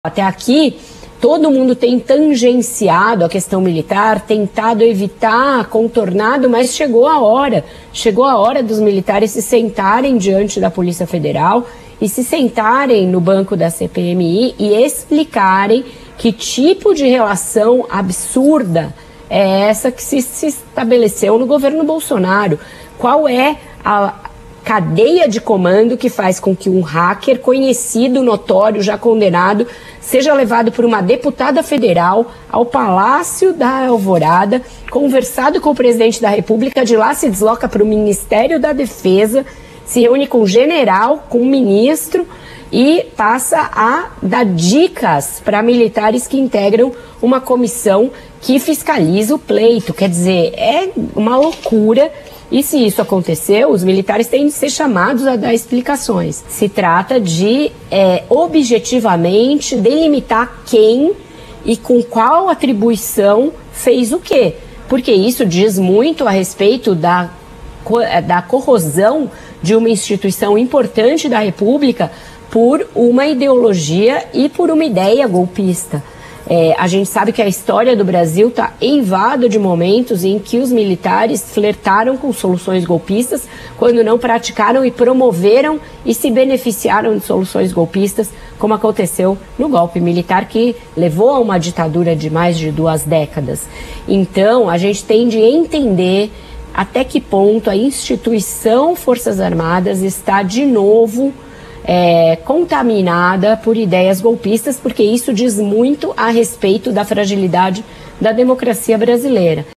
Até aqui, todo mundo tem tangenciado a questão militar, tentado evitar, contornado, mas chegou a hora dos militares se sentarem diante da Polícia Federal e se sentarem no banco da CPMI e explicarem que tipo de relação absurda é essa que se estabeleceu no governo Bolsonaro. Qual é a cadeia de comando que faz com que um hacker conhecido, notório, já condenado, seja levado por uma deputada federal ao Palácio da Alvorada, conversado com o presidente da República, de lá se desloca para o Ministério da Defesa, se reúne com o general, com o ministro e passa a dar dicas para militares que integram uma comissão que fiscaliza o pleito. Quer dizer, é uma loucura. E se isso aconteceu, os militares têm de ser chamados a dar explicações. Se trata de objetivamente delimitar quem e com qual atribuição fez o quê. Porque isso diz muito a respeito da corrosão de uma instituição importante da República por uma ideologia e por uma ideia golpista. A gente sabe que a história do Brasil está eivada de momentos em que os militares flertaram com soluções golpistas, quando não praticaram e promoveram e se beneficiaram de soluções golpistas, como aconteceu no golpe militar que levou a uma ditadura de mais de 2 décadas. Então, a gente tem de entender até que ponto a instituição Forças Armadas está de novo contaminada por ideias golpistas, porque isso diz muito a respeito da fragilidade da democracia brasileira.